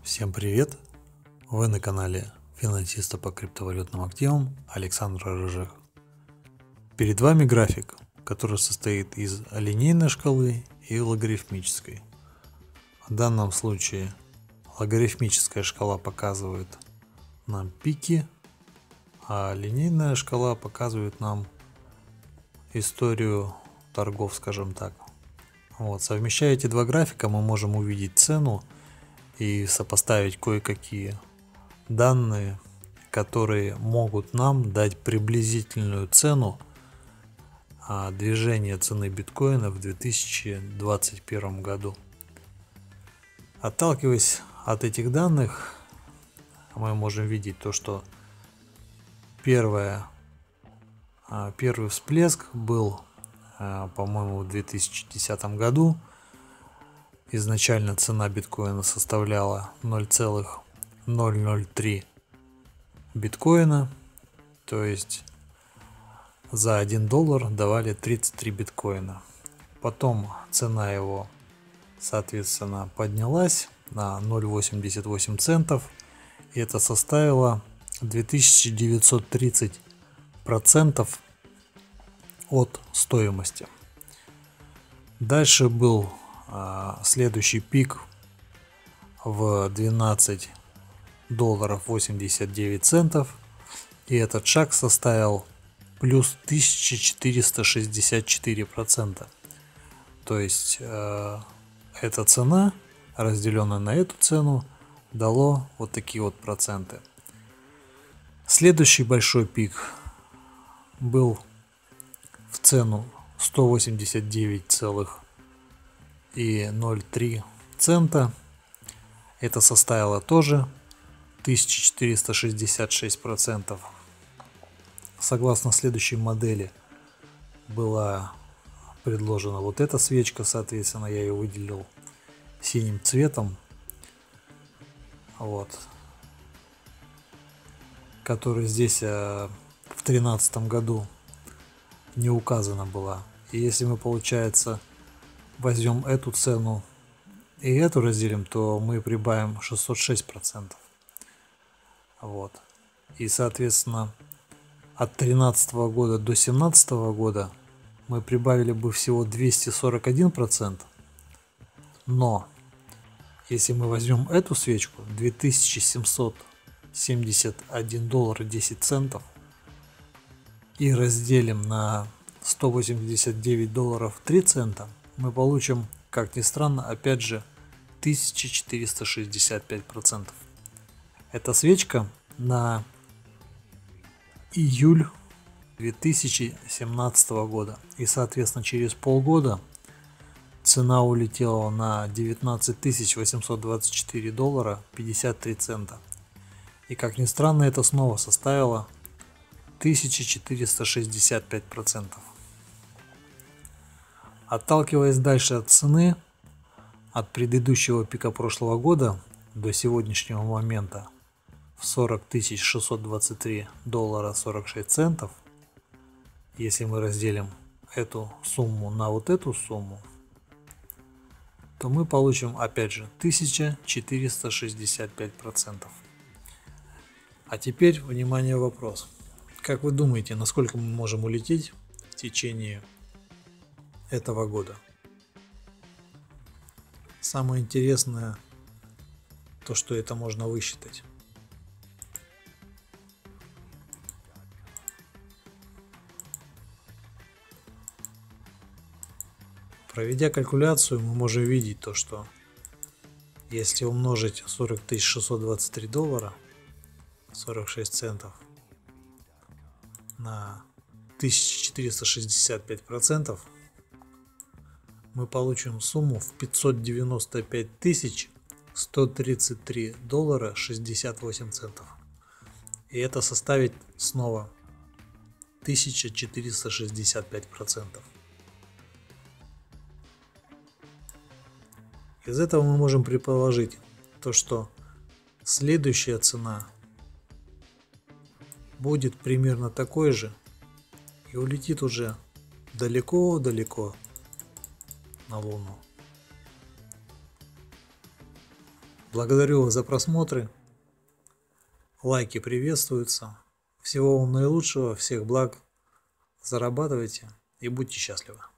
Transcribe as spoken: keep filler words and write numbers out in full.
Всем привет! Вы на канале финансиста по криптовалютным активам Александра Рыжих. Перед вами график, который состоит из линейной шкалы и логарифмической. В данном случае логарифмическая шкала показывает нам пики, а линейная шкала показывает нам историю торгов, скажем так. Вот, совмещая эти два графика, мы можем увидеть цену и сопоставить кое-какие данные, которые могут нам дать приблизительную цену движения цены биткоина в две тысячи двадцать первом году. Отталкиваясь от этих данных, мы можем видеть то, что первое, первый всплеск был, по-моему, в две тысячи десятом году. Изначально цена биткоина составляла ноль целых ноль ноль три биткоина, то есть за один доллар давали тридцать три биткоина. Потом цена его, соответственно, поднялась на ноль целых восемьдесят восемь сотых центов, и это составило две тысячи девятьсот тридцать процентов от стоимости. Дальше был следующий пик в двенадцать долларов восемьдесят девять центов, и этот шаг составил плюс тысяча четыреста шестьдесят четыре процента. То есть э, эта цена, разделенная на эту цену, дало вот такие вот проценты. Следующий большой пик был в цену сто восемьдесят девять целых ноль три цента. Это составило тоже тысяча четыреста шестьдесят шесть процентов. Согласно следующей модели была предложена вот эта свечка, соответственно, я ее выделил синим цветом, вот, которая здесь э, в тринадцатом году не указана была. И если мы, получается, возьмем эту цену и эту разделим, то мы прибавим шестьсот шесть процентов. Вот. И, соответственно, от тринадцатого года до семнадцатого года мы прибавили бы всего двести сорок один процент. Но если мы возьмем эту свечку, две тысячи семьсот семьдесят один доллар и десять центов, и разделим на сто восемьдесят девять долларов три цента, мы получим, как ни странно, опять же тысяча четыреста шестьдесят пять процентов. Эта свечка на июль две тысячи семнадцатого года. И, соответственно, через полгода цена улетела на девятнадцать тысяч восемьсот двадцать четыре доллара пятьдесят три цента. И, как ни странно, это снова составило тысяча четыреста шестьдесят пять процентов. Отталкиваясь дальше от цены, от предыдущего пика прошлого года до сегодняшнего момента в сорок тысяч шестьсот двадцать три доллара сорок шесть центов, если мы разделим эту сумму на вот эту сумму, то мы получим опять же тысяча четыреста шестьдесят пять процентов. А теперь, внимание, вопрос. Как вы думаете, насколько мы можем улететь в течение этого года? Самое интересное то, что это можно высчитать. Проведя калькуляцию, мы можем видеть то, что если умножить сорок тысяч шестьсот двадцать три доллара сорок шесть центов на тысяча четыреста шестьдесят пять процентов, мы получим сумму в пятьсот девяносто пять тысяч сто тридцать три доллара шестьдесят восемь центов. И это составит снова тысяча четыреста шестьдесят пять процентов. Из этого мы можем предположить то, что следующая цена будет примерно такой же и улетит уже далеко-далеко на Луну. Благодарю вас за просмотры. Лайки приветствуются. Всего вам наилучшего, всех благ. Зарабатывайте и будьте счастливы.